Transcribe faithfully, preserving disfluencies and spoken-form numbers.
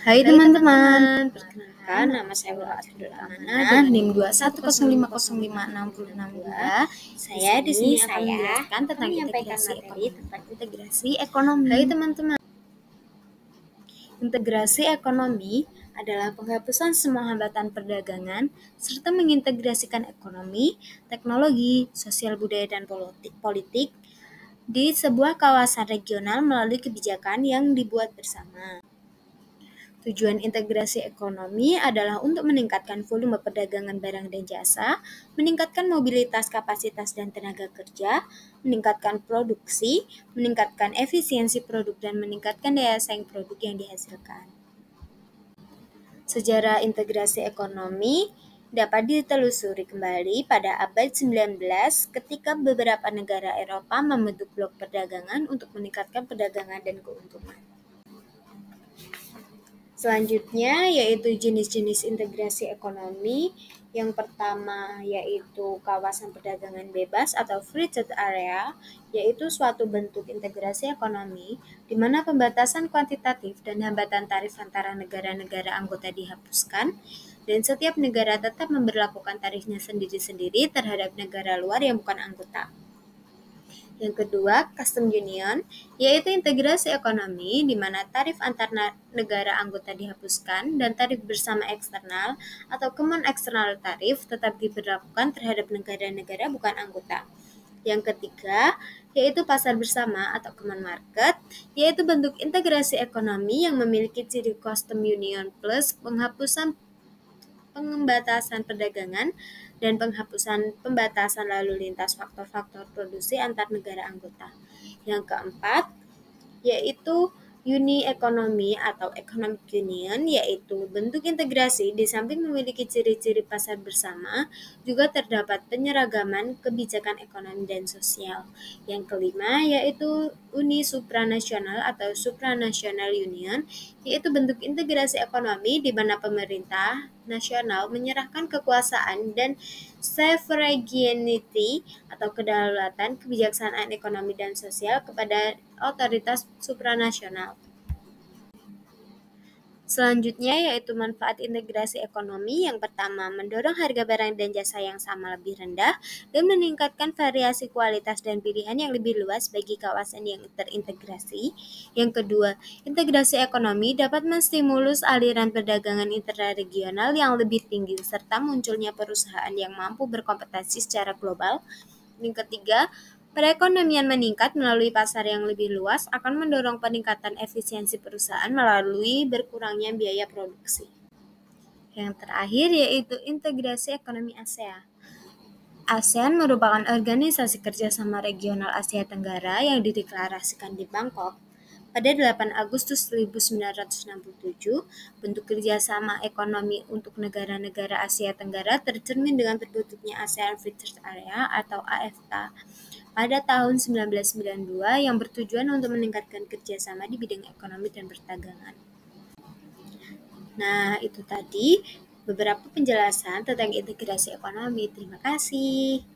Hai teman-teman, perkenalkan nama saya Wura Abdul Amanah, N I M dua satu nol lima nol lima enam enam dua. Saya di sini akan menjelaskan tentang integrasi ekonomi. Tentang integrasi ekonomi. Hai teman-teman. Integrasi ekonomi adalah penghapusan semua hambatan perdagangan serta mengintegrasikan ekonomi, teknologi, sosial budaya dan politik, politik di sebuah kawasan regional melalui kebijakan yang dibuat bersama. Tujuan integrasi ekonomi adalah untuk meningkatkan volume perdagangan barang dan jasa, meningkatkan mobilitas kapasitas dan tenaga kerja, meningkatkan produksi, meningkatkan efisiensi produk, dan meningkatkan daya saing produk yang dihasilkan. Sejarah integrasi ekonomi dapat ditelusuri kembali pada abad sembilan belas ketika beberapa negara Eropa membentuk blok perdagangan untuk meningkatkan perdagangan dan keuntungan. Selanjutnya yaitu jenis-jenis integrasi ekonomi. Yang pertama yaitu kawasan perdagangan bebas atau free trade area, yaitu suatu bentuk integrasi ekonomi di mana pembatasan kuantitatif dan hambatan tarif antara negara-negara anggota dihapuskan dan setiap negara tetap memberlakukan tarifnya sendiri-sendiri terhadap negara luar yang bukan anggota. Yang kedua, custom union, yaitu integrasi ekonomi di mana tarif antar negara anggota dihapuskan dan tarif bersama eksternal atau common external tarif tetap diberlakukan terhadap negara-negara bukan anggota. Yang ketiga, yaitu pasar bersama atau common market, yaitu bentuk integrasi ekonomi yang memiliki ciri custom union plus penghapusan pembatasan perdagangan dan penghapusan pembatasan lalu lintas faktor-faktor produksi antar negara anggota. Yang keempat, yaitu uni ekonomi atau economic union, yaitu bentuk integrasi di samping memiliki ciri-ciri pasar bersama, juga terdapat penyeragaman kebijakan ekonomi dan sosial. Yang kelima, yaitu uni supranasional atau supranational union, yaitu bentuk integrasi ekonomi di mana pemerintah nasional menyerahkan kekuasaan dan sovereignty atau kedaulatan kebijaksanaan ekonomi dan sosial kepada otoritas supranasional. Selanjutnya yaitu manfaat integrasi ekonomi. Yang pertama, mendorong harga barang dan jasa yang sama lebih rendah dan meningkatkan variasi kualitas dan pilihan yang lebih luas bagi kawasan yang terintegrasi. Yang kedua, integrasi ekonomi dapat menstimulus aliran perdagangan intraregional yang lebih tinggi serta munculnya perusahaan yang mampu berkompetisi secara global. Yang ketiga, perekonomian meningkat melalui pasar yang lebih luas akan mendorong peningkatan efisiensi perusahaan melalui berkurangnya biaya produksi. Yang terakhir yaitu integrasi ekonomi ASEAN. ASEAN merupakan organisasi kerjasama regional Asia Tenggara yang dideklarasikan di Bangkok pada delapan Agustus seribu sembilan ratus enam puluh tujuh. Bentuk kerjasama ekonomi untuk negara-negara Asia Tenggara tercermin dengan terbentuknya ASEAN Free Trade Area atau A F T A pada tahun seribu sembilan ratus sembilan puluh dua yang bertujuan untuk meningkatkan kerjasama di bidang ekonomi dan perdagangan. Nah, itu tadi beberapa penjelasan tentang integrasi ekonomi. Terima kasih.